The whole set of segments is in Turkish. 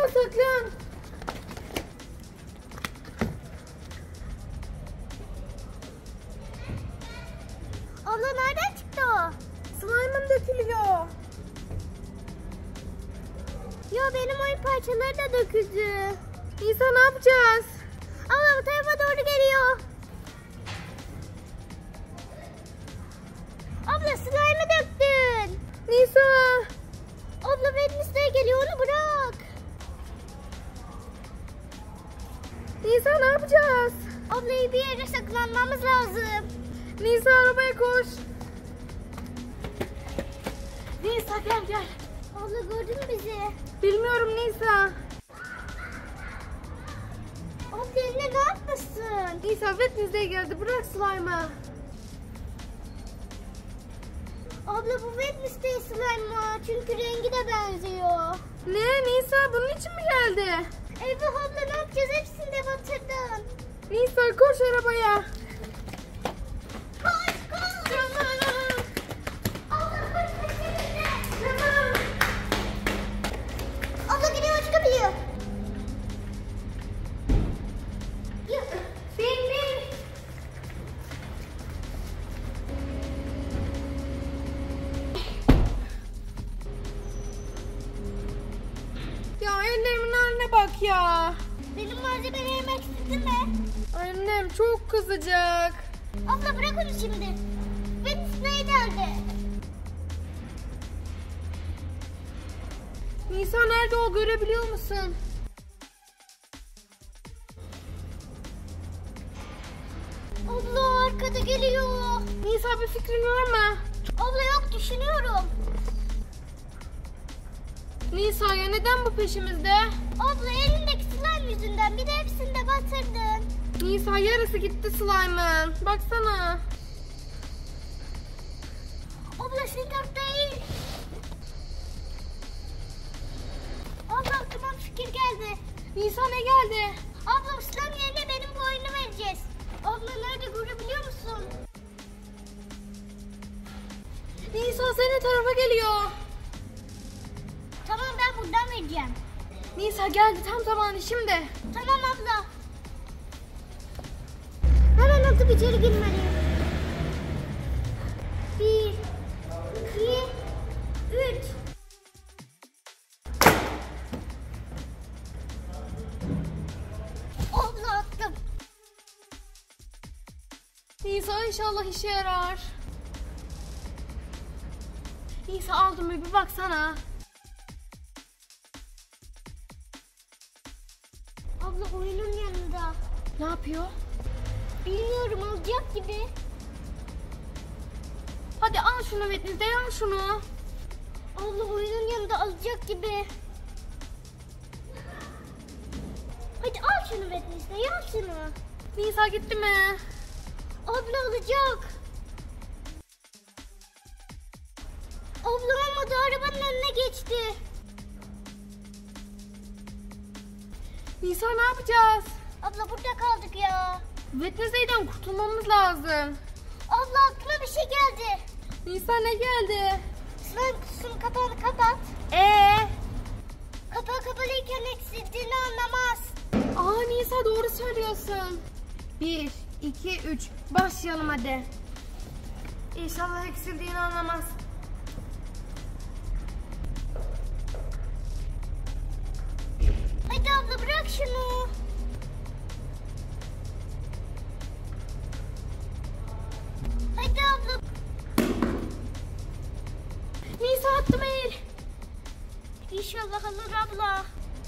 Nisa saklan. Abla nereden çıktı o? Slime'ım dökülüyor. Ya benim oyun parçaları da döküldü. Nisa ne yapacağız? Abla bu tarafa doğru geliyor. Abla slime'ı döktün. Nisa. Abla Wednesday geliyor, onu bırak. Nisa ne yapacağız? Abla iyi bir yere saklanmamız lazım. Nisa arabaya koş. Nisa gel. Abla gördün mü bizi? Bilmiyorum Nisa. Abla eline ne yapmışsın? Nisa Wednesday geldi, bırak slime'ı. Abla bu Wednesday slime mı? Çünkü rengi de benziyor. Ne Nisa, bunun için mi geldi? Eyvah abla, ne yapacağız? Hepsini de batırdın. Nisa koş arabaya. Koş. Tamam. Abla koş peşimizde. Tamam. Abla gidiyor, çıkabiliyor. Bin. Ya ellerimin haline bak ya. Benim malzemelerimi eksiltti mi? Annem çok kızacak. Abla bırak onu şimdi. Wednesday geldi. Nisa nerede, o görebiliyor musun? Abla arkada geliyor. Nisa bir fikrin var mı? Abla yok, düşünüyorum. Nisa ya neden bu peşimizde? Abla elindeki slime yüzünden bir de hepsini de batırdın. Nisa yarısı gitti slime'ın. Baksana. Abla senin çok değil. Abla aklıma bir fikir geldi. Nisa ne geldi? Abla slime yerine benim bu oyunu vereceğiz. Abla nerede görebiliyor musun? Nisa senin tarafa geliyor. Tamam, ben buradan vereceğim. Nisa geldi tam zamanı şimdi. Tamam abla. Hemen atıp içeri girmeliyim. 1, 2, 3. Abla attım. Nisa inşallah işe yarar. Nisa aldım bir baksana. Abla oyunun yanında. Ne yapıyor? Bilmiyorum, alacak gibi. Hadi al şunu Wednesday, al şunu. Abla oyunun yanında alacak gibi. Hadi al şunu Wednesday, al şunu. Nisa gitti mi? Abla alacak. Abla olmadı, arabanın önüne geçti. Nisa ne yapacağız? Abla burada kaldık ya. Wednesday'den kurtulmamız lazım. Abla aklıma bir şey geldi. Nisa ne geldi? Slime kutusunun kapağını kapat. Kapağı kapalıyken eksildiğini anlamaz. Aa Nisa doğru söylüyorsun. 1, 2, 3 başlayalım hadi. İnşallah eksildiğini anlamaz. Hadi abla bırak şunu. Hadi abla. Nisa attım el. İnşallah alır abla.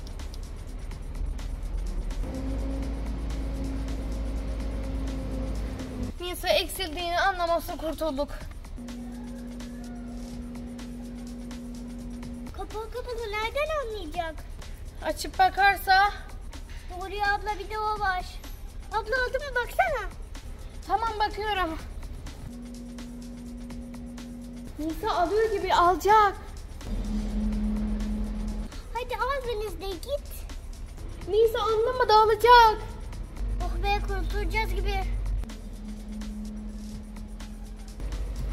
Nisa eksildiğini anlaması kurtulduk. Kapağı kapalı, nereden anlayacak? Açıp bakarsa. Doğru ya abla, bir de o var. Abla aldı mı baksana. Tamam bakıyorum. Nisa alıyor gibi, alacak. Hadi al Wednesday, git. Nisa anlamadı, alacak. Oh be, kurtulacağız gibi.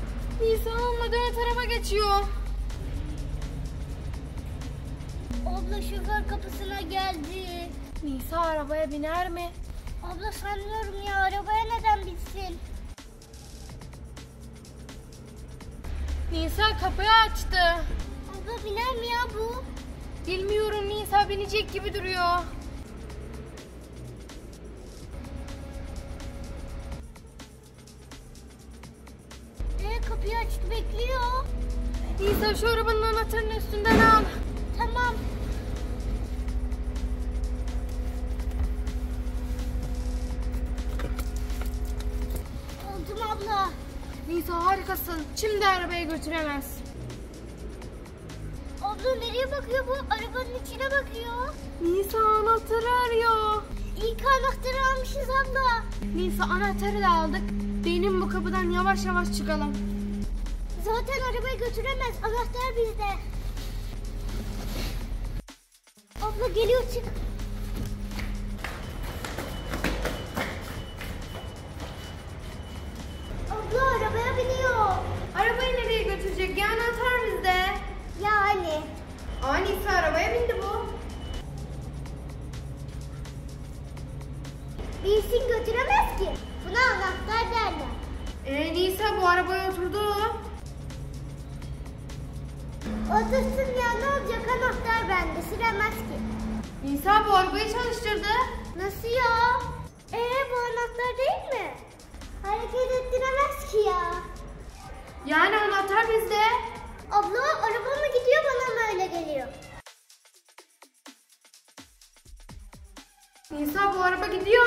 Nisa almadı, ön tarafa geçiyor. Abla Abla şoför kapısına geldi. Nisa arabaya biner mi? Abla sanmıyorum ya, arabaya neden bitsin? Nisa kapıyı açtı. Abla biner mi ya bu? Bilmiyorum, Nisa binecek gibi duruyor. Kapıyı açtı, bekliyor. Nisa şu arabanın anahtarını üstünden al. Tamam. Aldım abla. Nisa harikasın. Şimdi arabaya götüremez. Abla nereye bakıyor bu? Arabanın içine bakıyor. Nisa anahtarı arıyor. İyi ki anahtarı almışız abla. Nisa anahtarı da aldık. Benim bu kapıdan yavaş yavaş çıkalım. Zaten arabayı götüremez. Anahtar bizde. Abla geliyor, çık. Abla arabaya biniyor. Arabayı nereye götürecek? Ya anahtar bizde. Yani. Aa Nisa arabaya bindi bu. Bilsin götüremez ki. Buna anahtar derler. Nisa bu arabaya oturdu. Otursun ya, ne olacak, anahtar bende, süremez ki. Nisa bu arabayı çalıştırdı. Nasıl ya? Bu anahtar değil mi? Hareket ettiremez ki ya. Yani anahtar bizde. Abla araba mı gidiyor, bana mı öyle geliyor? Nisa bu araba gidiyor.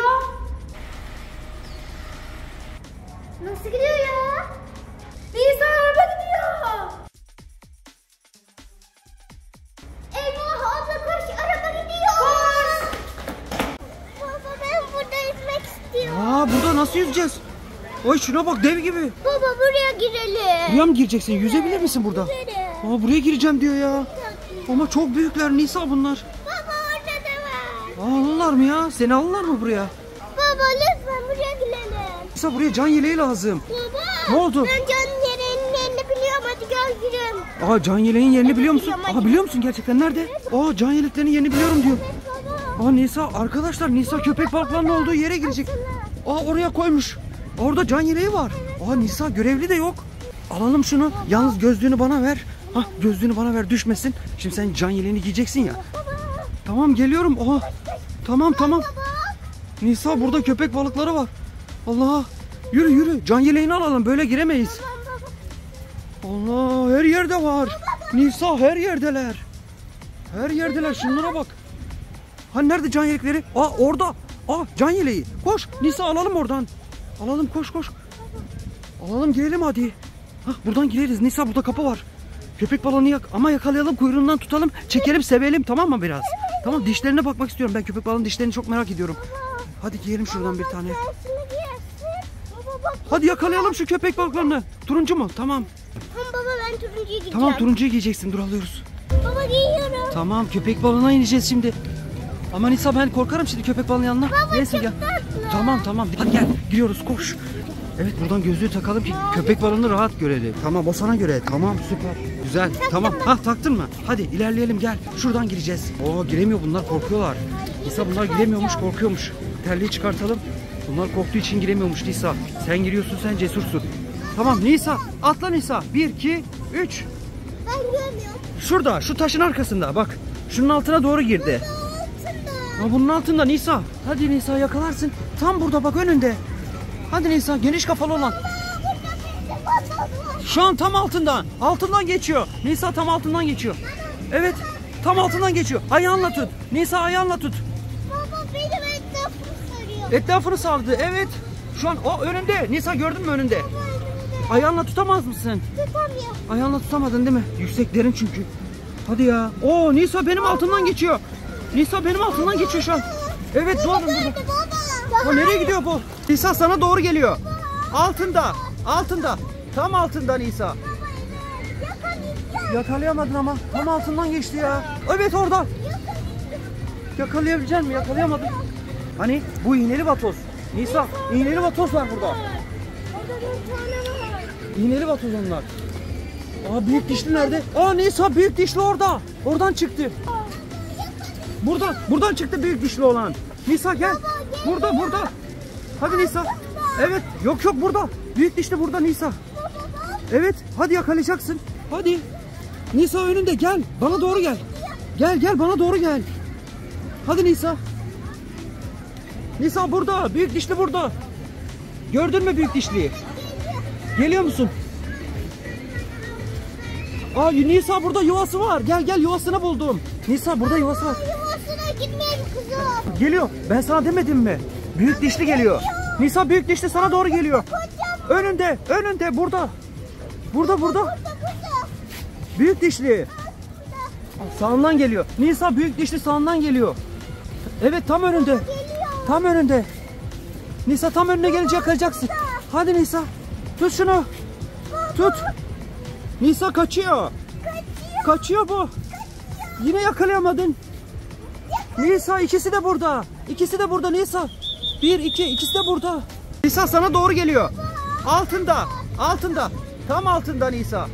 Nasıl gidiyor ya? Nisa araba gidiyor. Eyvah abla koş, araba gidiyor. Koş. Baba ben burada yüzmek istiyorum. Aa, burada nasıl yüzeceğiz? Oy şuna bak, dev gibi. Baba buraya girelim. Buraya mı gireceksin? Yüzebilir misin burada? Girelim. Aa, buraya gireceğim diyor ya. Ama çok büyükler Nisa bunlar. Baba orada da var. Alırlar mı ya? Seni alırlar mı buraya? Baba lütfen buraya girelim. Nisa buraya can yeleği lazım. Baba. Ne oldu? Ben canın yerini biliyorum, hadi gel girelim. Aa, can yeleğin yerini Evet, biliyor musun? biliyorum, hadi. Aa, biliyor musun gerçekten? Nerede? Aa, can yeleklerinin yerini biliyorum diyor. Baba. Aa Nisa, arkadaşlar Nisa köpek balıklarının olduğu yere girecek. Aa, oraya koymuş. Orada can yeleği var. Aa Nisa, görevli de yok. Alalım şunu. Yalnız gözlüğünü bana ver. Hah, gözlüğünü bana ver, düşmesin. Şimdi sen can yeleğini giyeceksin ya. Tamam, geliyorum. Aa, tamam. Nisa, burada köpek balıkları var. Allah. Yürü. Can yeleğini alalım. Böyle giremeyiz. Allah, her yerde var. Nisa, her yerdeler. Her yerdeler. Şunlara bak. Hani nerede can yelekleri? Aa, orada. Aa, can yeleği. Koş Nisa, alalım oradan. Alalım, koş. Alalım, girelim hadi. Hah, buradan gireriz. Nisa, burada kapı var. Köpek balığını ama yakalayalım, kuyruğundan tutalım, çekelim, sevelim, tamam mı biraz? Tamam, dişlerine bakmak istiyorum. Ben köpek balığının dişlerini çok merak ediyorum. Hadi giyelim şuradan bir tane. Hadi yakalayalım şu köpek balıklarını. Turuncu mu? Tamam. Baba ben turuncuyu giyeceğim. Tamam, turuncuyu giyeceksin. Dur, alıyoruz. Baba giyiyorum. Tamam, köpek balığına ineceğiz şimdi. Ama Nisa, ben korkarım şimdi köpek balığının yanına. Neyse gel. Tamam. Hadi gel, giriyoruz, koş. Evet, buradan gözlüğü takalım ki köpek balığını rahat görelim. Tamam, o sana göre. Tamam, süper. Güzel. Tamam. Taktın mı? Hadi ilerleyelim, gel. Şuradan gireceğiz. Oo, giremiyor bunlar, korkuyorlar. Nisa, bunlar giremiyormuş, korkuyormuş. Terliği çıkartalım. Bunlar korktuğu için giremiyormuş Nisa. Sen giriyorsun, sen cesursun. Tamam Nisa, atla Nisa. 1, 2, 3. Ben görmüyorum. Şurada, şu taşın arkasında bak. Şunun altına doğru girdi. Ha, bunun altında Nisa. Hadi Nisa, yakalarsın. Tam burada bak, önünde. Hadi Nisa, geniş kafalı olan. Şu an tam altından. Altından geçiyor. Nisa, tam altından geçiyor. Evet, tam altından geçiyor. Ayağınla tut. Nisa, ayağınla tut. Baba benim etrafımı sarıyor. Etrafını sardı. Evet. Şu an o önünde. Nisa, gördün mü önünde? Ayağınla tutamaz mısın? Tutamıyor. Ayağınla tutamadın değil mi? Yükseklerin çünkü. Hadi ya. Oo, Nisa benim altından geçiyor. Nisa benim altından geçiyor şu an. Evet, doğru. Baba. O nereye gidiyor bu? Nisa sana doğru geliyor. Altında. Tam altında Nisa. Yakalayamadın ama. Tam altından geçti ya. Evet, orada. Yakalayabilecek misin? Yakalayamadın. Hani bu iğneli vatoz. Nisa, iğneli vatoz var burada. Orada 4 tane var. İğneli vatoz onlar. Aa, büyük dişli nerede? Aa Nisa, büyük dişli orada. Oradan çıktı. Burada. Buradan çıktı büyük dişli olan. Nisa gel. Burada burada. Hadi Nisa. Evet. Yok yok burada. Büyük dişli burada Nisa. Evet. Hadi yakalayacaksın. Hadi. Nisa önünde gel. Bana doğru gel. Gel gel bana doğru gel. Hadi Nisa. Nisa burada. Büyük dişli burada. Gördün mü büyük dişliyi? Geliyor musun? Aa Nisa burada yuvası var. Gel gel yuvasını buldum. Nisa burada yuvası var. Yuvasına gitmeyelim kızım. Geliyor. Ben sana demedim mi? Büyük dişli geliyor. Nisa büyük dişli sana doğru geliyor. Önünde. Önünde burada. Burada. Büyük dişli. Sağından geliyor. Nisa büyük dişli sağından geliyor. Evet tam önünde. Tam önünde. Nisa tam önüne gelince yakalayacaksın. Hadi Nisa. Tut şunu. Tut. Nisa kaçıyor. Kaçıyor bu. Yine yakalayamadın. Nisa ikisi de burada. İkisi de burada Nisa. 1, 2 ikisi de burada. Nisa sana doğru geliyor. Altında. Altında. Tam altında Nisa.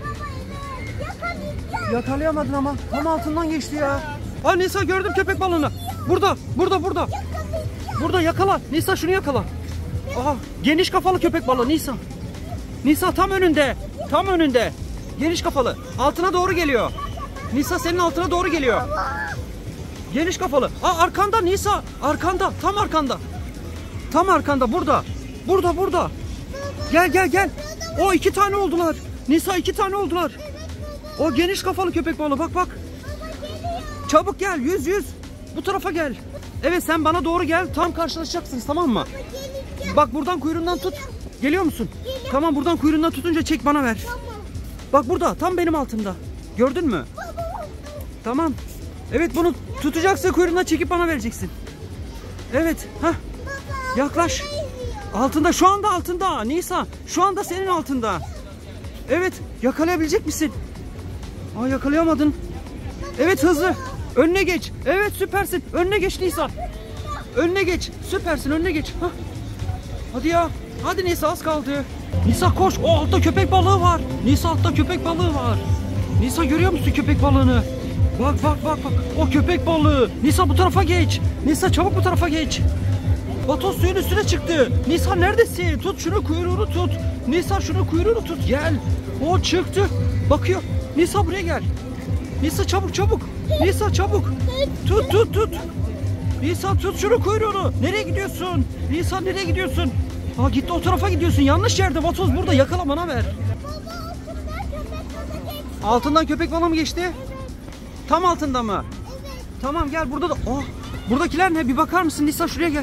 Yakalayamadın ama. Tam altından geçti ya. Aa Nisa gördüm köpek balığını. Burada. Burada yakala. Nisa şunu yakala. Aha geniş kafalı köpek balığı Nisa. Nisa tam önünde. Tam önünde. Geniş kafalı. Altına doğru geliyor. Nisa senin altına doğru geliyor. Geniş kafalı. Aa arkanda Nisa. Arkanda. Tam arkanda. Tam arkanda burada. Burada. Gel. O 2 tane oldular. Nisa 2 tane oldular. O geniş kafalı köpek balığı bak. Çabuk gel 100. Bu tarafa gel. Evet sen bana doğru gel. Tam karşılaşacaksınız tamam mı? Bak buradan kuyruğundan tut. Geliyor musun? Tamam buradan kuyruğundan tutunca çek bana ver. Bak burada tam benim altımda. Gördün mü? Tamam. Evet bunu tutacaksın kuyruğundan çekip bana vereceksin. Evet. Hah. Yaklaş. Altında şu anda altında. Nisa şu anda senin altında. Evet yakalayabilecek misin? Aa yakalayamadın. Evet hızlı. Önüne geç. Evet süpersin. Önüne geç Nisa. Önüne geç. Süpersin önüne geç. Hah. Hadi ya. Hadi Nisa az kaldı. Nisa koş. O altta köpek balığı var. Nisa altta köpek balığı var. Nisa görüyor musun köpek balığını? Bak. O köpek balığı. Nisa bu tarafa geç. Nisa çabuk bu tarafa geç. Vatos suyun üstüne çıktı. Nisa neredesin? Tut şunu kuyruğunu tut. Nisa şunu kuyruğunu tut. Gel. O çıktı. Bakıyor. Nisa buraya gel. Nisa çabuk. Nisa çabuk. Tut. Nisa tut şunu kuyruğunu. Nereye gidiyorsun? Nisa nereye gidiyorsun? Ha gitti o tarafa gidiyorsun. Yanlış yerde. Vatoz burada. Yakala bana ver. Altından köpek balığı mı geçti? Tam altında mı? Tamam gel burada da. Oh, buradakiler ne? Bir bakar mısın Nisa şuraya gel.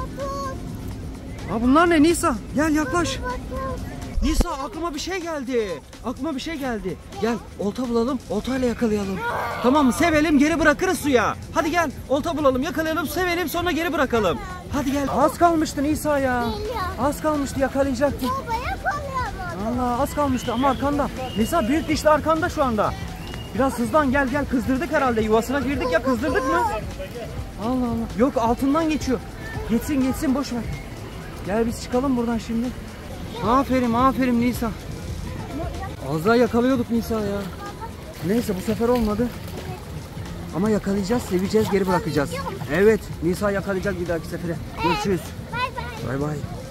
Bunlar ne Nisa? Gel yaklaş. Nisa aklıma bir şey geldi. Gel olta bulalım, oltayla yakalayalım. Tamam mı? Sevelim geri bırakırız suya. Hadi gel olta bulalım, yakalayalım, sevelim sonra geri bırakalım. Hadi gel. Az kalmıştı Nisa ya. Az kalmıştı yakalayacaktı. Allah az kalmıştı ama arkanda. Nisa büyük dişli arkanda şu anda. Biraz hızlan gel kızdırdık herhalde yuvasına girdik ya kızdırdık mı? Allah. Yok altından geçiyor. Geçsin boş ver. Gel biz çıkalım buradan şimdi. Aferin Nisa. Az daha yakalıyorduk Nisa ya. Neyse bu sefer olmadı. Ama yakalayacağız, seveceğiz, geri bırakacağız. Evet Nisa yakalayacak bir dahaki sefere. Görüşürüz. Bay bay. Bay bay.